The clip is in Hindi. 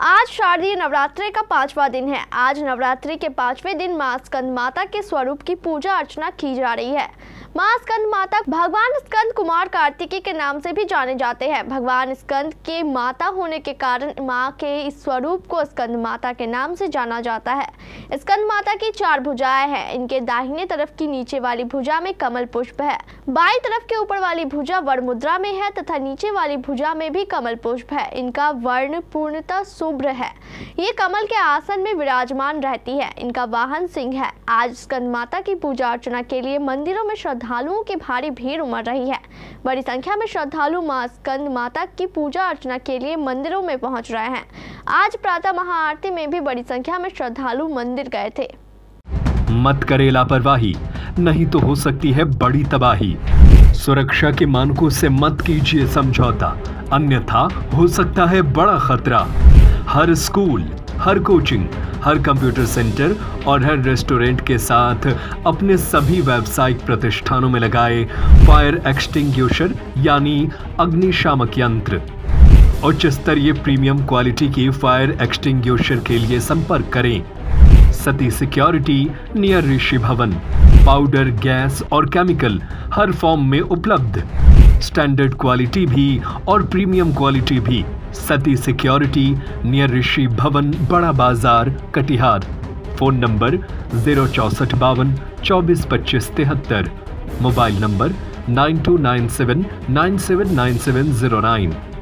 आज शारदीय नवरात्रि का 5वां दिन है। आज नवरात्रि के 5वें दिन मां स्कंद माता के स्वरूप की पूजा अर्चना की जा रही है। मां स्कंद माता भगवान स्कंद कुमार कार्तिकेय के नाम से भी जाने जाते हैं। भगवान स्कंद के माता होने के कारण मां के इस स्वरूप को स्कंद माता के नाम से जाना जाता है। स्कंद माता की 4 भुजाएं हैं। इनके दाहिने तरफ की नीचे वाली भुजा में कमल पुष्प है, बाईं तरफ के ऊपर वाली भुजा वर मुद्रा में है तथा नीचे वाली भुजा में भी कमल पुष्प है। इनका वर्ण पूर्णतः शुभ्र है। ये कमल के आसन में विराजमान रहती है। इनका वाहन सिंह है। आज स्कंद माता की पूजा अर्चना के लिए मंदिरों में श्रद्धालुओं की भारी भीड़ उमड़ रही है। बड़ी संख्या में श्रद्धालु मां स्कंद माता की पूजा अर्चना के लिए मंदिरों में पहुंच रहे हैं। आज प्रातः महाआरती में भी बड़ी संख्या में श्रद्धालु मंदिर गए थे। मत करे लापरवाही, नहीं तो हो सकती है बड़ी तबाही। सुरक्षा के मानकों से मत कीजिए समझौता, अन्यथा हो सकता है बड़ा खतरा। हर स्कूल, हर कोचिंग, हर कंप्यूटर सेंटर और हर रेस्टोरेंट के साथ अपने सभी व्यावसायिक प्रतिष्ठानों में लगाए फायर एक्सटिंग्विशर यानी अग्निशामक यंत्र। उच्च स्तरीय प्रीमियम क्वालिटी की फायर एक्सटिंग्विशर के लिए संपर्क करें Sati security near Rishi Bhawan. Powder, gas और केमिकल हर फॉर्म में उपलब्ध। स्टैंडर्ड क्वालिटी भी और प्रीमियम क्वालिटी भी। सती security near Rishi Bhawan, Bada Bazar, Katihar. Phone number 064 52 24 25 73। Mobile number 9297 979709।